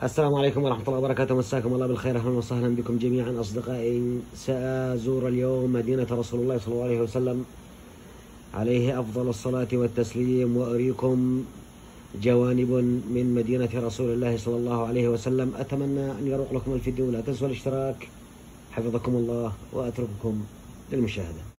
السلام عليكم ورحمة الله وبركاته، مساكم الله بالخير، أهلا وسهلا بكم جميعا أصدقائي. سأزور اليوم مدينة رسول الله صلى الله عليه وسلم عليه أفضل الصلاة والتسليم، وأريكم جوانب من مدينة رسول الله صلى الله عليه وسلم. أتمنى أن يروق لكم الفيديو، لا تنسوا الاشتراك حفظكم الله، وأترككم للمشاهدة.